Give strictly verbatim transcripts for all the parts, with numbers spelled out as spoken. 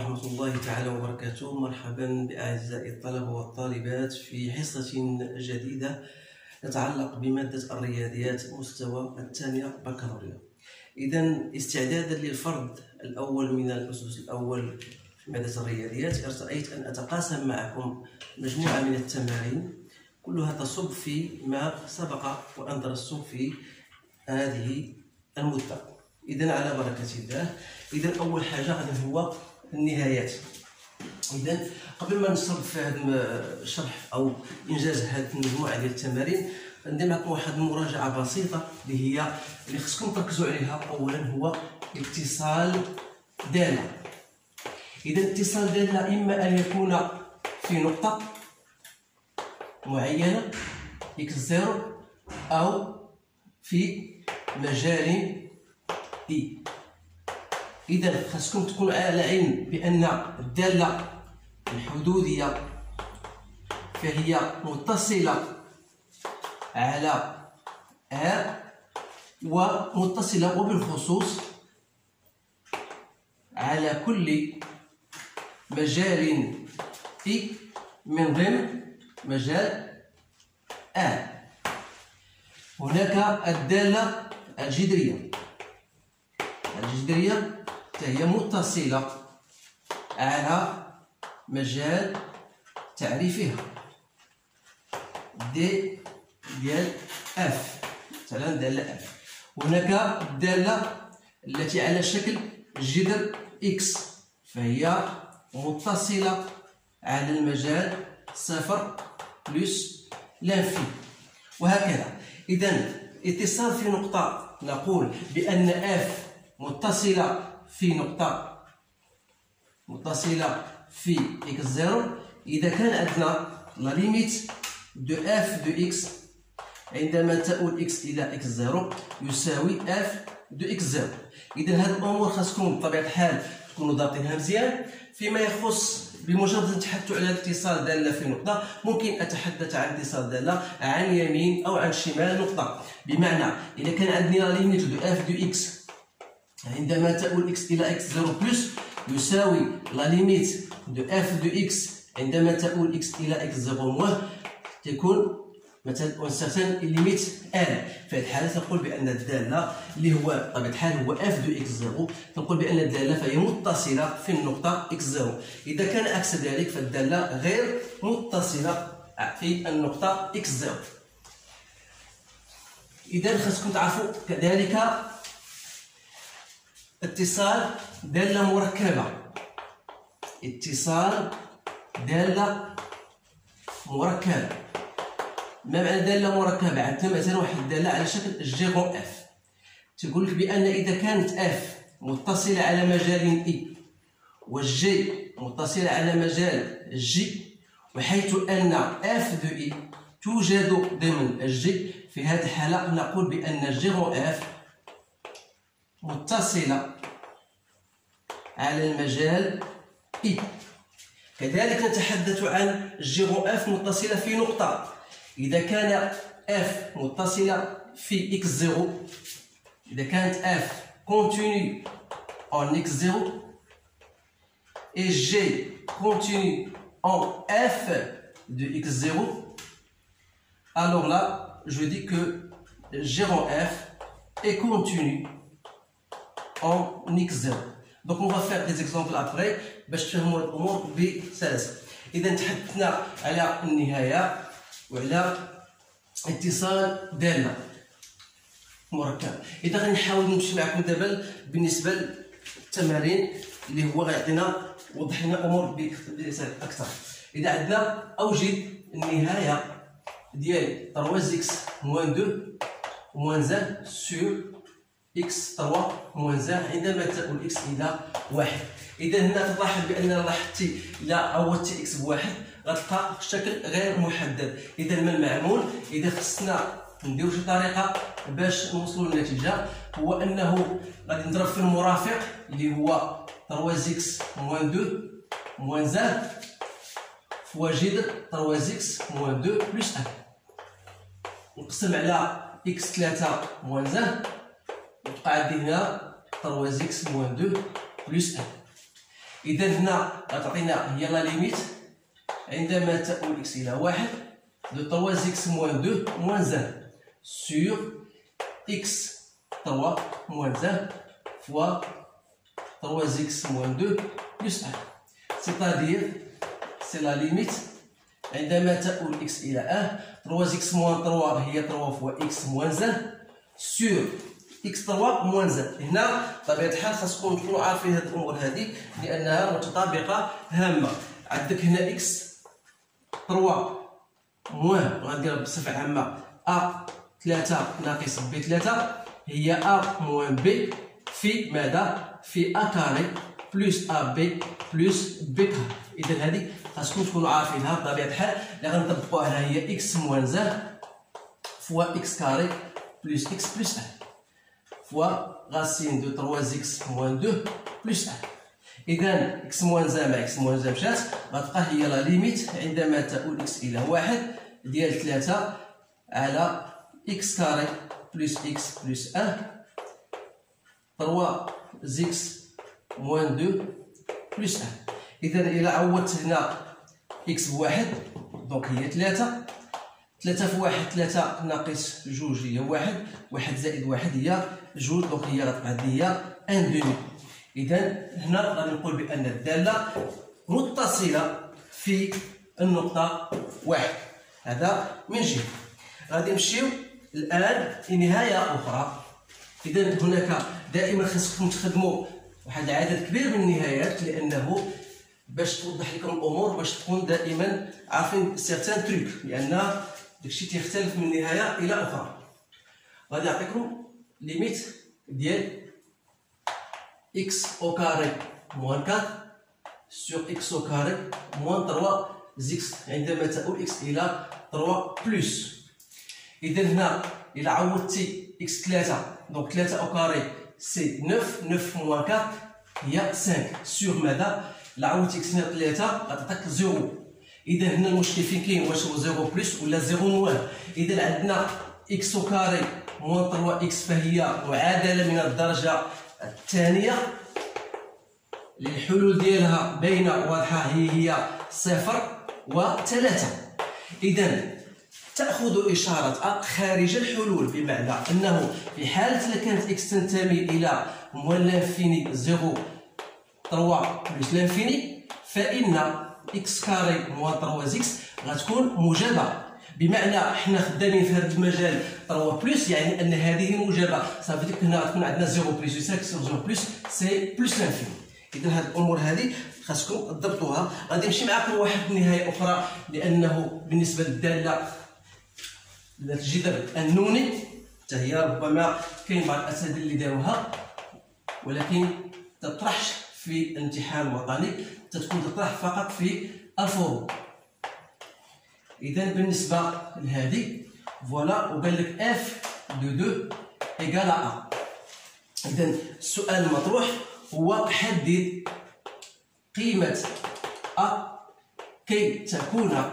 ورحمة الله تعالى وبركاته. مرحبا بأعزائي الطلبة والطالبات في حصة جديدة تتعلق بمادة الرياضيات مستوى الثانية بكالوريا. إذن استعدادا للفرض الأول من الأسس الأول في مادة الرياضيات، ارتأيت أن أتقاسم معكم مجموعة من التمارين كلها تصب في ما سبق وأن درستم في هذه المدة. إذن على بركة الله. إذن أول حاجة غادي هو النهايات. إذن قبل ما نصب في هذا الشرح أو إنجاز هذه المجموعة ديال التمارين، ندير معكم واحد المراجعة بسيطة اللي هي اللي خصكم تركزوا عليها. أولا هو اتصال دالة. إذن اتصال دالة إما أن يكون في نقطة معينة إكس زيرو أو في مجال إي. إذا خاصكم تكونوا على علم بأن الدالة الحدودية فهي متصلة على R ومتصلة وبالخصوص على كل مجال إي من ضمن مجال R. هناك الدالة الجذرية. الجذرية هي متصلة على مجال تعريفها دي ديال اف، مثلا دالة اف. هناك الدالة التي على شكل جذر اكس فهي متصلة على المجال صفر بلس لانفي وهكذا. إذن اتصال في نقطة نقول بأن اف متصلة في نقطة متصلة في إكس زيرو إذا كان عندنا لا ليميت دو اف دو إكس عندما تؤول إكس إلى إكس زيرو يساوي اف دو إكس زيرو. إذا هاد الأمور خاصكم بطبيعة الحال تكونوا ضابطينها مزيان. فيما يخص بمجرد نتحدث على اتصال دالة في نقطة، ممكن أتحدث عن اتصال دالة عن يمين أو عن شمال نقطة. بمعنى إذا كان عندنا لا ليميت دو اف دو إكس عندما تؤول إكس إلى إكس زيرو بلس يساوي لا ليميت دو اف دو إكس عندما تؤول إكس إلى إكس زيرو موان، تكون مثلا اون سيغتان ليميت ال. في هذه الحالة تنقول بأن الدالة اللي هو بطبيعة الحال هو اف دو إكس زيرو، تنقول بأن الدالة فهي متصلة في النقطة إكس زيرو. إذا كان عكس ذلك فالدالة غير متصلة في النقطة إكس زيرو. إذا خاصكم تعرفوا كذلك اتصال دالة مركبة. اتصال دالة مركبة. ما معنى دالة مركبة؟ عندنا مثلا واحد الدالة على شكل جيرون اف، تقول لك بأن إذا كانت اف متصلة على مجال إي والجي متصلة على مجال جي، وحيث أن اف دو إي توجد ضمن الجي، في هذه الحالة نقول بأن جيرون اف متصلة على المجال إي. كذلك نتحدث عن جيرون اف متصلة في نقطة. إذا كان اف متصلة في إكس زيرو، إذا كانت اف continue en إكس زيرو et G continue en f de إكس زيرو, alors là je dis que gérant f est continu en إكس زيرو. Donc on va faire des exemples après باش تفهموا الأمور بسلاسة. إذا تحدثنا على النهاية وعلى اتصال دالة مركب. إذا غادي نحاول نمشي معكم دابا بالنسبة للتمارين اللي هو غيعطينا وضح لنا الأمور أكثر. إذا عندنا أوجد النهاية ديال ثلاثة إكس موان اثنين موان زد سور إكس ثلاثة موان زد عندما تؤول إكس إلى واحد. إذا هنا تلاحظ بأن لاحظتي إذا عوضتي إكس بواحد غتلقى الشكل غير محدد. إذا ما المعمول؟ إذا خصنا نديرو شي طريقة باش نوصلوا للنتيجة، هو أنه غادي نضرب في المرافق اللي هو ثلاثة إكس موان اثنين موان زد فوا جذر ثلاثة إكس موان اثنين بلس واحد، نقسم على إكس ثلاثة موان زد وتبقى عندي هنا ثلاثة إكس موان اثنين بلس واحد. اذا هنا غتعطينا هي لا ليميت عندما تؤول اكس الى واحد دو trois x moins deux moins un sur x trois moins un fois trois x moins deux plus un. C'est-à-dire, c'est la limite عندما تؤول x إلى un trois x moins trois هي trois fois x moins un sur x trois moins un. هنا بطبيعة الحال خاصكم تكونوا عارفين هاد الأمور هذه لأنها متطابقة هامة. عندك هنا x trois موان غنديرها بصفة عامة أ ثلاثة ناقص ب ثلاثة هي أ موان ب في ماذا؟ في أ كاري بلس أ بي بلس ب كاري. إذا هذه خاصكم تكونوا عارفينها بطبيعة الحال اللي غنطبقوها هي إكس موان زان فوا إكس كاري بلس إكس بلس أن فوا غاسين دو trois x موان deux بلس أن. إذا إكس موان زان مع إكس موان زان مشات غتبقى هي لا ليميت عندما تؤول إكس إلى واحد ديال ثلاثة على إكس كاري بلس إكس بلس أن trois x موان deux بلس أن. إذا إلا عوضت هنا إكس بواحد دونك هي ثلاثة ثلاثة في واحد ثلاثة ناقص جوج هي واحد واحد زائد واحد هي جوج دونك هي غتبقى هادي هي أن دومي. إذا هنا غادي نقول بأن الدالة متصلة في النقطة واحد. هذا من جهة. غادي نمشيو الآن لنهاية أخرى. إذا هناك دائما خصكم تخدموا واحد العدد كبير من النهايات لأنه باش توضح لكم الأمور باش تكون دائما عارفين سيغتان تريك لأن داكشي تيختلف من نهاية إلى أخرى. غادي نعطيكم ليميت ديال x au carré moins quatre sur x au carré moins trois x عندما تؤول x إلى trois plus. إذا هنا إلا عوضتي x ثلاثة دونك ثلاثة au carré سي neuf neuf moins quatre هي cinq sur ماذا؟ إلا عوضتي x هنا ثلاثة غتعطيك زيرو. إذا هنا المشكل فين كاين واش هو زيرو بلس ولا زيرو موان. إذا عندنا x au carré moins trois x فهي معادلة من الدرجة الثانية الحلول ديالها باينه واضحه هي هي صفر وثلاثة. إذا تأخذ إشارة أ خارج الحلول بمعنى أنه في حالة إذا كانت إكس تنتمي إلى موان لانفيني زيرو trois بلس لانفيني فإن إكس كاري موان trois إكس غتكون موجبة. بمعنى حنا خدامين في هذا المجال trois بلس يعني أن هذه موجبة صافي ديك هنا غتكون عندنا زيرو بلس cinq sur زيرو بلس سي بلس لانفيني. إذا هاد الأمور هذه خاصكم تضبطوها. غادي نمشي معكم لواحد النهاية أخرى لأنه بالنسبة للدالة ذات الجذر النوني حتى هي ربما كاين بعض الأساتذة اللي داروها ولكن تطرحش في الامتحان الوطني تتكون تطرح فقط في الفروض. إذا بالنسبة لهذه فوالا وقال لك اف دو دو إيكال أ. إذا السؤال المطروح هو حدد قيمة أ كي تكون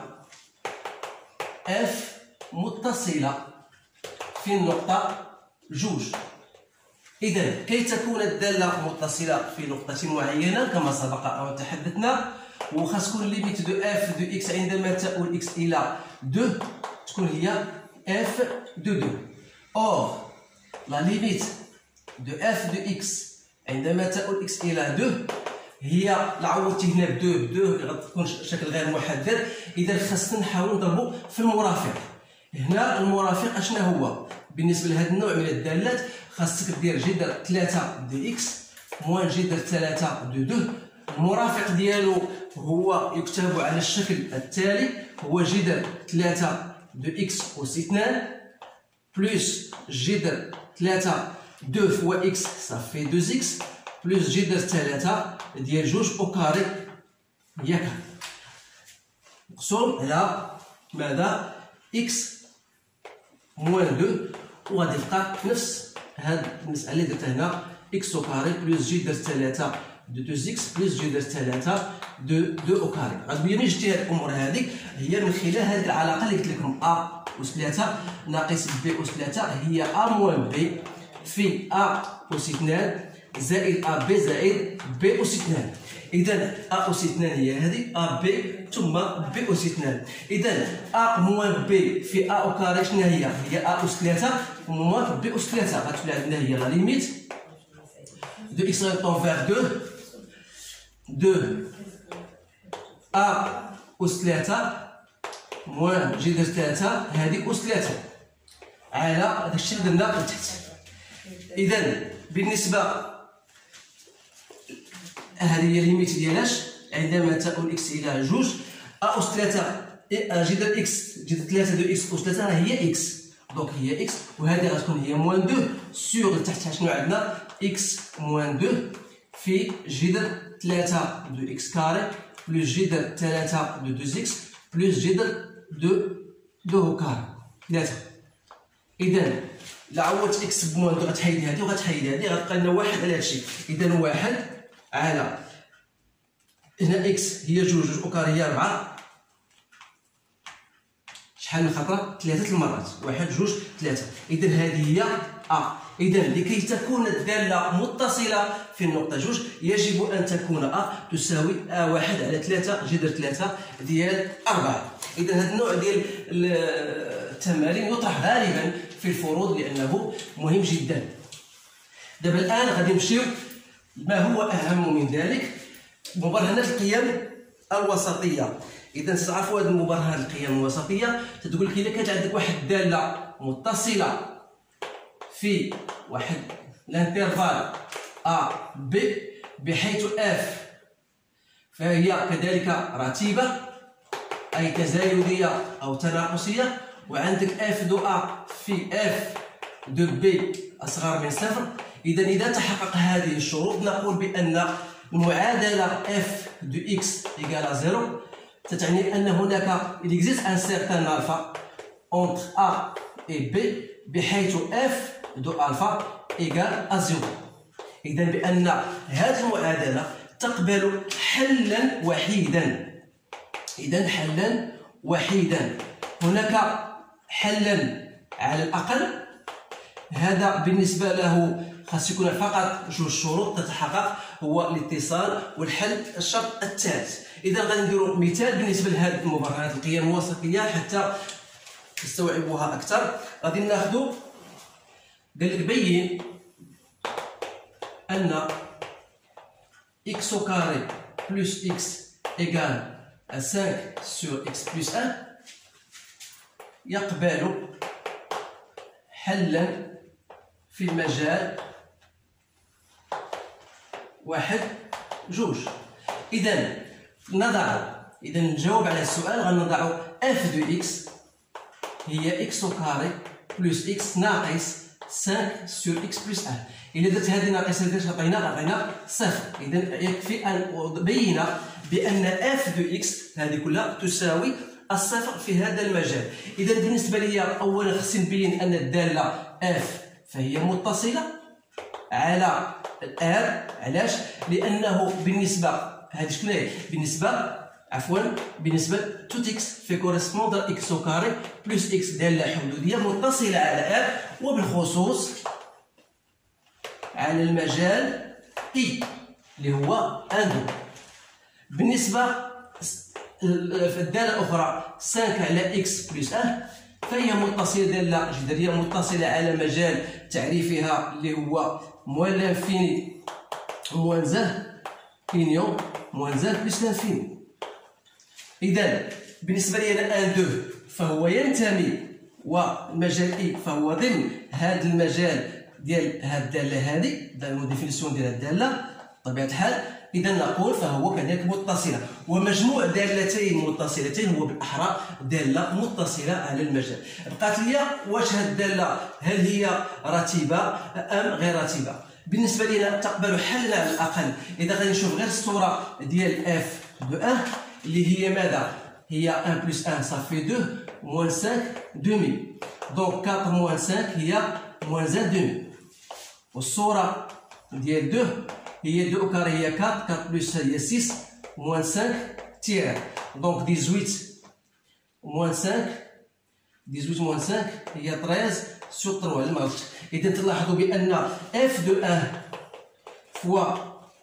اف متصلة في النقطة جوج. إذا كي تكون الدالة متصلة في نقطة معينة كما سبق أن تحدثنا وخاص تكون ليميت دو اف دو اكس عندما تؤول اكس إلى دو تكون هي اف دو دو. اور لا ليميت دو اف دو اكس عندما تؤول اكس إلى دو هي لعوضتي هنا بدو بدو غتكون شكل غير محدد. إذا خاصنا نحاول نضربو في المرافق. هنا المرافق اشنا هو بالنسبة لهذا النوع من الدالات خاصك دير جذر ثلاثة دو اكس موان جذر ثلاثة دو دو. المرافق ديالو هو يكتب على الشكل التالي هو جذر ثلاثة دو اكس أس اثنان بلس جذر ثلاثة دو فوا اكس صافي دو اكس بلس جذر ثلاثة ديال جوج أو كاري هي كاري مقسوم على ماذا؟ اكس موان دو. وغادي تبقى نفس هاد المسألة اللي درتها هنا اكس أو كاري بلس جذر ثلاثة دو دو اكس بلس جذر ثلاثة دو دو أو كاري. غتبين لي جدي هاد الأمور هذه هي من خلال هذه العلاقة اللي قلت لكم أ أس ثلاثة ناقص بي أس ثلاثة هي أ موان بي في أ أس اثنان زائد أ بي زائد بي أس اثنان. اذا ا اوس اثنان هي هذه ا بي ثم بي اوس اثنان. اذا ا موان بي في ا او كاري شنو هي؟ هي ا اوس ثلاثة موان بي اوس ثلاثة. غتولي عندنا هي لا ليميت دو اكس غيطون فيغ دو دو ا اوس ثلاثة موان جذر ثلاثة هذه اوس ثلاثة على هذاك الشيء اللي درنا لتحت. اذا بالنسبه هذه هي ليميت ديالاش عندما تؤول اكس الى جوج ا اوس ثلاثة جذر اكس جذر ثلاثة دو اكس اوس ثلاثة هي اكس، دونك هي اكس وهذه غتكون هي موان دو سور لتحتها شنو عندنا اكس موان دو في جذر ثلاثة دو اكس كاري بلس جذر ثلاثة دو دو اكس بلس جذر دو دو كاري ثلاثة. اذا لا عوضت اكس بموان دو غتحيد هذه وغتحيد هذه غتبقى لنا واحد على هادشي. اذا واحد على هنا اكس هي جوج جوج وكاري هي أربعة شحال من خطرة؟ ثلاثة المرات واحد جوج ثلاثة. إذا هذه هي أ. إذا لكي تكون الدالة متصلة في النقطة جوج يجب أن تكون أ تساوي أ واحد على ثلاثة جذر ثلاثة ديال أربعة. إذا هذا النوع ديال التمارين يطرح غالبا في الفروض لأنه مهم جدا. دابا الآن غادي نمشيو ما هو أهم من ذلك مبرهنات القيم الوسطية. إذا تعرفوا هذه المبرهنات القيم الوسطية تقول لك إذا كانت عندك واحد الدالة متصلة في واحد الانترفال أ ب بحيث اف فهي كذلك رتيبة أي تزايدية أو تناقصية، وعندك اف دو أ في اف دو بي أصغر من صفر. إذا إذا تحقق هذه الشروط نقول بأن المعادلة اف دو اكس إيكال زيرو تتعني أن هناك il existe un certain alpha entre A et B بحيث f de alpha égale à zéro. إذا بأن هذه المعادلة تقبل حلا وحيدا. إذا حلا وحيدا هناك حلا على الأقل هذا بالنسبة له خاص يكون فقط جوج شروط تتحقق هو الاتصال والحل الشرط الثالث. إذا غادي نديرو مثال بالنسبة لهذه المبرهنات القيم الوسطية حتى تستوعبوها أكثر. غادي ناخذو قال لك بين أن x au carré plus x égale à cinq sur x plus un يقبل حلا في المجال واحد جوج. إذا نضع إذا نجاوب على السؤال غنضع f دو x هي x au carré plus x ناقص cinq sur x plus un. إلا درت هذه ناقص هذه عطينا عطينا صفر. إذا يكفي أن أبين بأن f دو x هذه كلها تساوي الصفر في هذا المجال. إذا بالنسبة لي أولا خصني نبين أن الدالة f فهي متصلة على r. علاش؟ لأنه بالنسبة هذه شكون هي؟ بالنسبة عفوا بالنسبة توت x في كوريسبوندر x au carré بلس x دالة حدودية متصلة على r وبالخصوص على المجال I اللي هو واحد اثنين. بالنسبة في الدالة الأخرى خمسة على x بلس واحد فهي متصلة دالة جذرية متصلة على مجال تعريفها اللي هو موان لانفيني موان زان إنيون موان زان بلس لانفيني. إذا بالنسبة لي أنا واحد اثنين فهو ينتمي والمجال إي فهو ضمن هذا المجال ديال هاد الدالة هذه ديفينيسيون ديال الدالة بطبيعة الحال. إذا نقول فهو كذلك متصلة ومجموع دالتين متصلتين هو بالأحرى دالة متصلة على المجال. بقات لي واش هاد الدالة هل هي رتيبة أم غير رتيبة؟ بالنسبة لنا تقبل حلا على الأقل. إذا غادي نشوف غير الصورة ديال اف دو واحد اللي هي ماذا؟ هي واحد بلس واحد صافي اثنين موان خمسة دومي. دونك أربعة موان خمسة هي موان زان دومي. والصورة ديال اثنين هي اثنين كاري هي أربعة أربعة بلس هي ستة موان خمسة تير. دونك ثمانية عشر موان خمسة ثمانية عشر موان خمسة هي ثلاثة عشر سور ثلاثة المغرب. إذا تلاحظوا بأن اف دو واحد فوا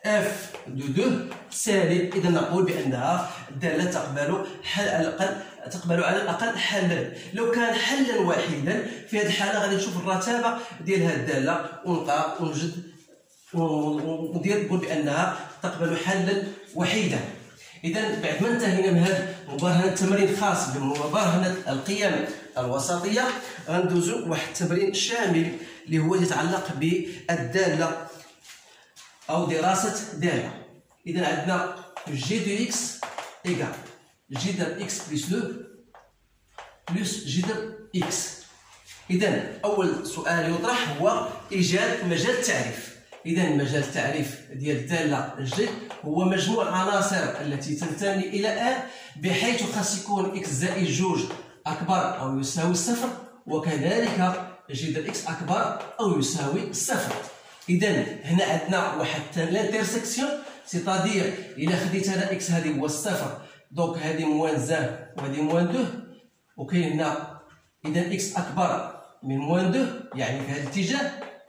اف دو دو سالب. اذا نقول بانها الداله تقبل حل على الاقل تقبل على الاقل حلا. لو كان حلا وحيدا في هذه الحاله غادي نشوف الرتابه ديال هذه الداله ونلقى ونوجد وندير نقول بانها تقبل حلا وحيدا. اذا بعد ما انتهينا من هذا مبارهه التمرين الخاص بمبارهه القيم الوسطيه، غندوزو واحد التمرين شامل اللي هو يتعلق بالداله او دراسه داله. اذا عندنا جي دو اكس ايكال جي در اكس بلس لو بلس جي در اكس. اذا اول سؤال يطرح هو ايجاد مجال التعريف. اذا مجال التعريف ديال الداله جي هو مجموع العناصر التي تنتمي الى ان بحيث خاص يكون اكس زائد جوج اكبر او يساوي صفر، وكذلك جي در اكس اكبر او يساوي صفر. اذا هنا عندنا واحد لانترسيكسيون، سيتادير الا خديت انا اكس هذه هو الصفر، دونك هذه موان زان وهذه موان دو، وكاين هنا اذا اكس اكبر من موان دو يعني في هذا الاتجاه،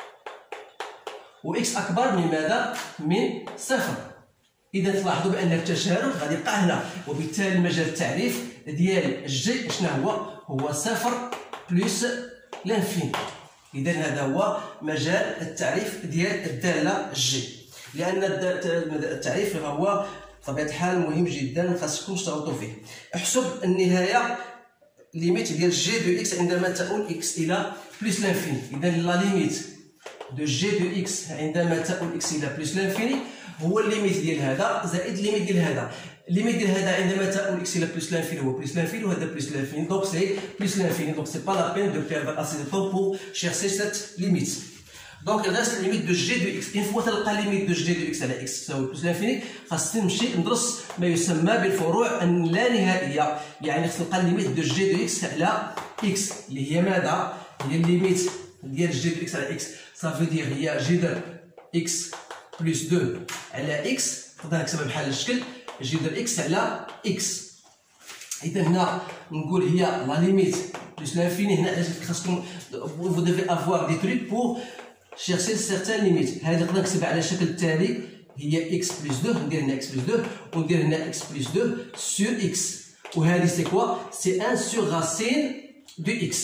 و اكس اكبر من ماذا؟ من صفر. اذا تلاحظوا بان التشارك غادي يبقى هنا، وبالتالي مجال التعريف ديال جي شنو هو؟ هو صفر بلس لانفيني. اذا هذا هو مجال التعريف ديال الداله جي، لان التعريف هو بطبيعه الحال مهم جدا خاصكم تشترطوا فيه. احسب النهايه ليميت ديال جي دو اكس عندما تؤول اكس الى بلس لانفيني. اذا لا ليميت دو جي دو اكس عندما تؤول اكس الى بلس لانفيني هو الليميت ديال هذا زائد الليميت ديال هذا. الليميت ديال هذا عندما تؤول اكس الى بلس لانفيني هو بلس لانفيني، وهذا بلس لانفيني، دونك سي بلس لانفيني. دونك سي با لا بين دو بيردre assez de temps pour chercher cette limite. دونك il reste limite de g de x. une fois تلقى ليميت دو جي دو x على x تساوي بلس لانفيني، خاص نمشي ندرس ما يسمى بالفروع اللانهائيه. يعني خاص نلقى ليميت دو جي دو x على x اللي هي ماذا؟ هي الليميت ديال جي دو x على x. صافي دير هي جي در x بلس دو على x، نقدر نكتبها بحال الشكل جي در x على x. اذا هنا نقول هي لا ليميت بلس لانفيني. هنا علاش خاصكم فو ديفي افوار دي تريك بور شيرشي سيغتان ليميت. هذه نقدر نكتبها على الشكل التالي، هي x بلس دو، ندير هنا x بلس دو وندير هنا x بلس دو سور x، وهذه سي كوا؟ سي واحد سور راسين دو x.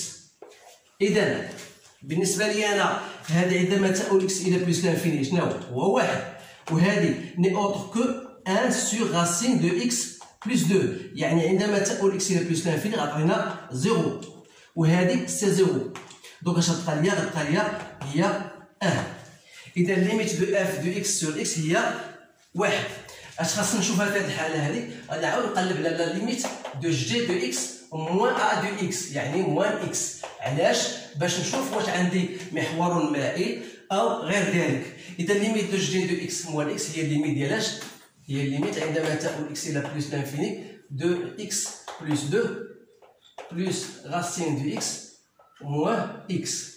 اذا بالنسبه لي انا هذه عندما تؤول اكس الى بلس لانفيني شنو هو؟ واحد، وهذه ني اوتر كو واحد سور راسين دو اكس بلس دو، يعني عندما تؤول اكس الى بلس لانفيني غتعطينا زيرو، وهذه سي زيرو. دونك اش غتبقى ليا؟ غتبقى ليا هي واحد. اذا ليميت دو اف دو اكس سور اكس هي واحد. اش خاصنا نشوفها في هذه الحاله هذه؟ غادي نعاود نقلب على لا ليميت دو جي دو اكس موان ا دو اكس، يعني موان اكس. علاش؟ باش نشوف واش عندي محور مائل او غير ذلك. اذا ليميت دو جي دو اكس موان اكس هي الليميت ديالاش؟ هي الليميت عندما تؤول اكس الى بلس لانفيني دو اكس بلس دو بلس راسين دو اكس موان اكس.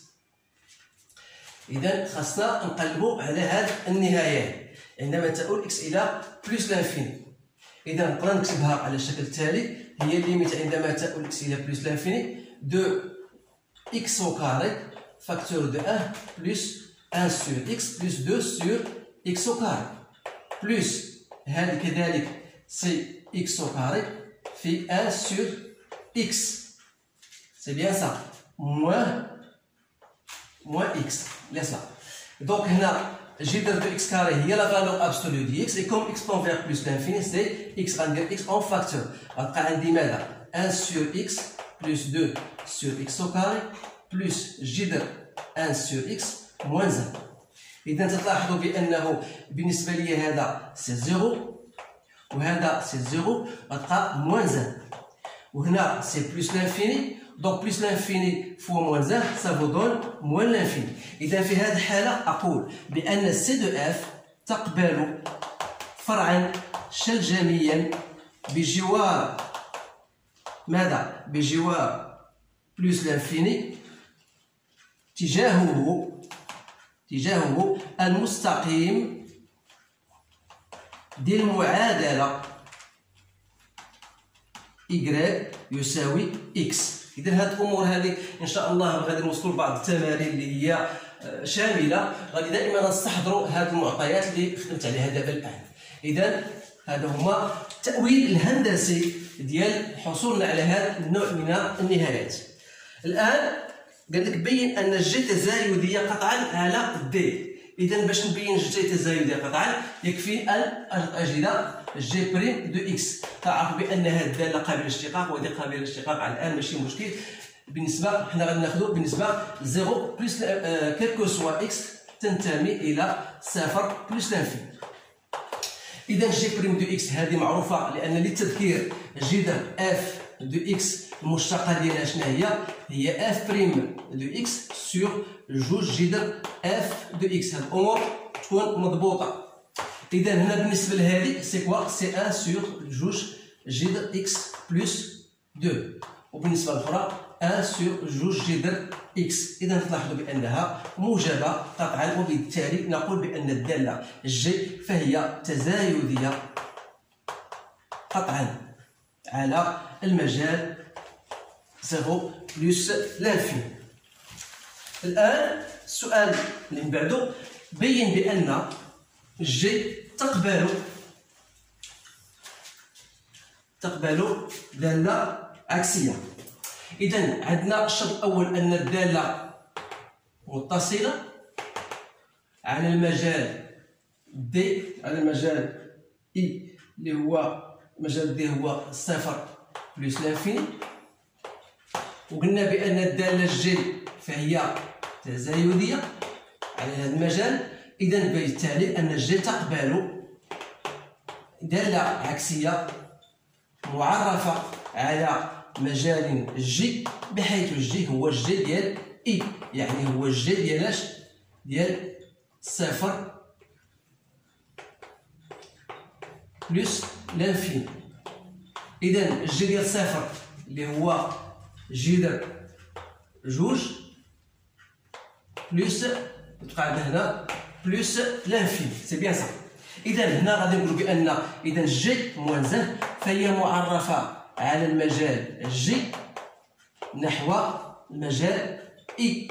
اذا خاصنا نقلبوا على هذه النهايه عندما تؤول اكس الى بلس لانفيني. اذا نقدر نكتبها على الشكل التالي، هي الليميت عندما تؤول اكس الى بلس لانفيني دو x au carré facteur de un plus un sur x plus deux sur x au carré plus هذه كذلك سي x au carré في un sur x. C'est bien ça. moins moins x. Laisse là. Donc هنا j de x carré هي la valeur absolue de x, et comme x tend vers plus l'infini c'est x غندير x en facteur. غتبقى عندي ماذا؟ un sur x plus deux sur x au carré plus j de un sur x moins un. إذا تلاحظوا بأنه بالنسبة لي هذا سي زيرو وهذا سي زيرو، غتبقى موان ان، وهنا سي بلس لانفيني، دونك بلس لانفيني فوا موان ان سا فو دون موان لانفيني. إذا في هذه الحالة أقول بأن سي دو اف تقبل فرعا شلجميا بجوار ماذا؟ بجوار بلس لانفيني تجاهه تجاهه المستقيم ديال المعادلة y يساوي x. إذا هاد الأمور هذه إن شاء الله غادي نوصلوا لبعض التمارين اللي هي شامله غادي دائما نستحضروا هذه المعطيات اللي خدمت عليها دابا الان. اذا هذا هما التأويل الهندسي ديال حصولنا على هذا النوع من النهايات. الان قال لك بين ان الجي تزايديه قطعا على دي. اذا باش نبين الجي تزايديه قطعا يكفي ان اجد جي بريم دو اكس. تعرف بان هذه الداله قابله للاشتقاق وهذه قابله للاشتقاق على الان ماشي مشكل. بالنسبه حنا غادي ناخذوا بالنسبه زيرو بلس كيلكو سوا اكس تنتمي الى صفر بلس لانفيني. اذا جي بريم دو اكس هذه معروفه، لان للتذكير جذر اف دو اكس المشتقه ديالها شنو هي؟ هي اف بريم دو اكس سور جوج جذر اف دو اكس. هاد الامور تكون مضبوطه. اذا هنا بالنسبه لهذه سي كوا؟ سي واحد سور جوج جذر اكس بلس اثنين، وبالنسبه للاخرى واحد سور جوج جذر اكس. اذا تلاحظوا بانها موجبه قطعا، وبالتالي نقول بان الداله جي فهي تزايديه قطعا على المجال زيرو بلس لانفيني. الان السؤال اللي من بعده بين بان جي تقبل تقبل داله عكسيه. اذا عندنا الشرط الاول ان الداله متصله على المجال دي، على المجال اي اللي هو المجال دي هو صفر بلس لانفيني. وقلنا بان الداله جي فهي تزايديه على هذا المجال. اذا بالتالي ان جي تقبل داله عكسيه معرفه على مجال جي، بحيث الجي هو الجي ديال اي، يعني هو الجي ديال اش؟ ديال صفر بلس لانفيني. اذا الجي ديال صفر اللي هو جذر جوج بلس تبقى عندنا هنا بلس لانفيني، سي بيان صح. اذا هنا غادي نقولوا بان اذا جي موان زد فهي معرفه على المجال جي نحو المجال اي،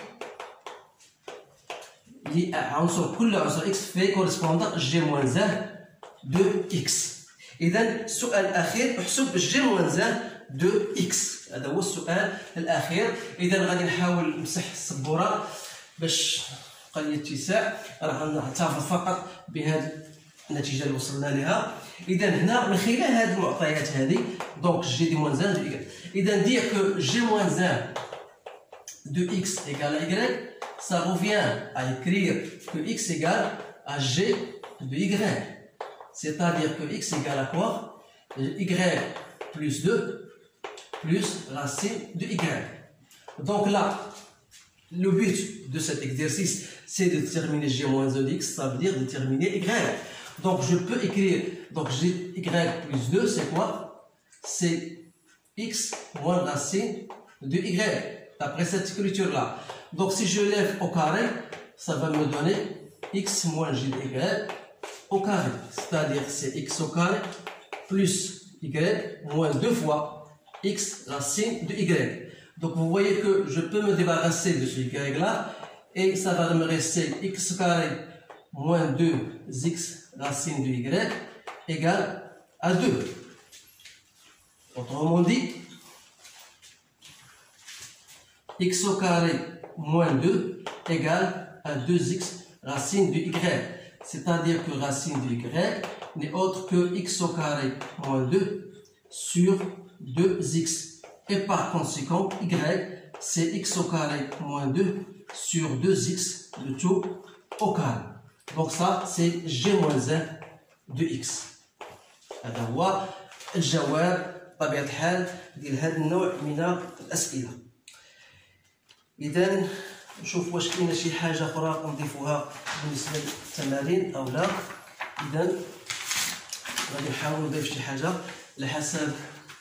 اللي عنصر كل عنصر اكس في كورسبوندون جي موان زد دو اكس. اذا السؤال الاخير احسب جي موان زد دو اكس، هذا هو السؤال الاخير. اذا غادي نحاول نمسح السبوره باش يبقى لي اتساع، راح نحتفظ فقط بهذه النتيجه اللي وصلنا لها. اذا هنا من خلال هذه المعطيات هذه دونك جي دي موان زان دو ايكغيك، اذا ندير كو جي موان زان دو اكس ايكال ايكغيك ça revient à écrire que x égale à g de y, c'est-à-dire que x égale à quoi? Y plus deux plus racine de y. Donc là, le but de cet exercice, c'est de déterminer g moins un de x, ça veut dire déterminer y. Donc je peux écrire, donc g y plus deux, c'est quoi? C'est x moins racine de y, d'après cette écriture-là. Donc si je lève au carré, ça va me donner x moins g de y au carré, c'est-à-dire c'est x au carré plus y moins deux fois x racine de y. Donc vous voyez que je peux me débarrasser de ce y là et ça va me rester x carré moins deux x racine de y égale à deux. Autrement dit, x au carré moins deux égale à deux x racine de y. C'est-à-dire que racine de y n'est autre que x au carré moins deux sur deux x. Et par conséquent, y, c'est x au carré moins deux sur deux x, le tout au carré. Donc ça, c'est g moins un de x. هذا هو الجواب بطبيعة الحال ديال هذا النوع من الأسئلة. إذا نشوف واش كاينة شي حاجة أخرى نضيفوها بالنسبة للتمارين أو لا. إذا غادي نحاول نضيف شي حاجة على حسب.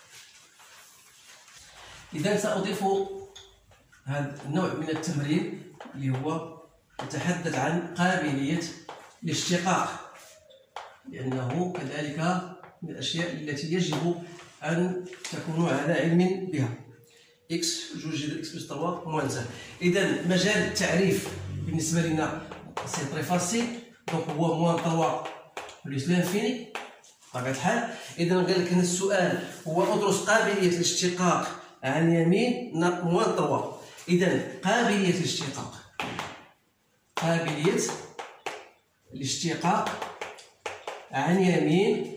إذا سأضيف هذا النوع من التمرين اللي هو يتحدث عن قابلية الاشتقاق، لأنه كذلك من الأشياء التي يجب أن تكونوا على علم بها. إكس جوج جذر إكس بلس ثلاثة موان زان. إذا مجال التعريف بالنسبه لنا سي تري فاسيل، دونك هو موان ثلاثة بلس لانفيني بطبيعه الحال. اذا قال لك هنا السؤال هو ادرس قابليه الاشتقاق عن يمين موان ثلاثة. اذا قابليه الاشتقاق قابليه الاشتقاق عن يمين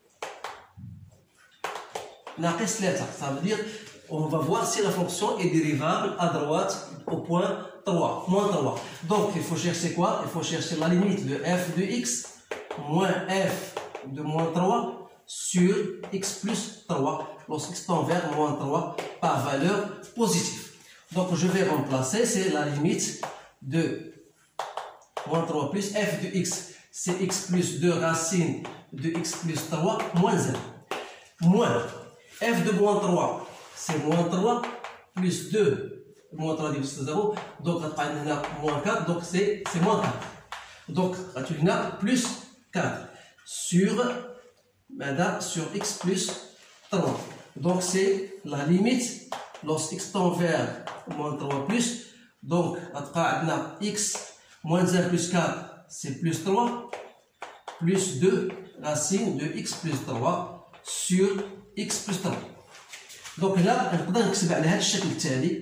ناقص ثلاثة. Ça veut dire on va voir si la fonction est dérivable à droite au point trois, moins trois. Donc il faut chercher quoi? Il faut chercher la limite de f de x moins f de moins trois sur x plus trois lorsqu'x tend vers moins trois par valeur positive. Donc je vais remplacer, c'est la limite de moins trois plus f de x, c'est x plus deux racine de x plus trois moins un. Moins f de moins trois, c'est moins trois plus deux. Moins trois divisé par zéro, donc on a moins quatre, donc c'est moins quatre. Donc on a plus quatre sur, sur x plus trois. Donc c'est la limite lorsque x tend vers moins trois plus. Donc on a x moins un plus quatre, c'est plus trois, plus deux racine de x plus trois sur x plus trois. Donc là, on peut نكتب على هذا الشكل التالي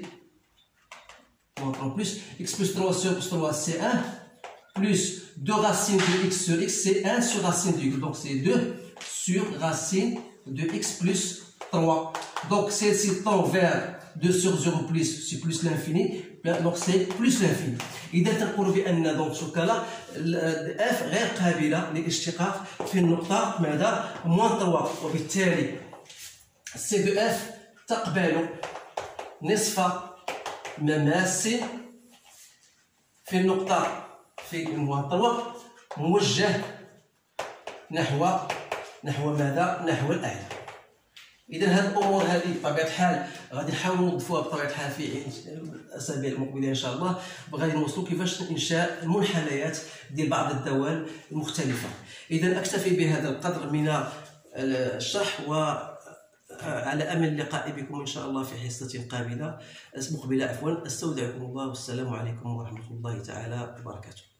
plus x plus trois sur x plus trois c'est un, plus deux racines de x sur x c'est un sur racine de x, donc c'est deux sur racine de x plus trois. Donc celle-ci tend vers deux sur zéro plus, c'est plus l'infini, donc c'est plus l'infini. إذا تنقول بأن donc في الكلا f غير قابلة للاشتقاق في النقطة ماذا؟ moins trois، وبالتالي c de f تقبل نصف مماس في النقطة في الموان ثلاثة موجه نحو نحو ماذا؟ نحو الأعلى. إذا هذه الأمور هذه بطبيعة الحال غادي نحاولوا نوظفوها بطبيعة الحال في الأسابيع المقبلة إن شاء الله، وغادي نوصلوا كيفاش إنشاء المنحنيات ديال بعض الدول المختلفة. إذا أكتفي بهذا القدر من الشرح، و على أمل اللقاء بكم إن شاء الله في حصة قابلة مقبلة عفوا. أستودعكم الله والسلام عليكم ورحمة الله تعالى وبركاته.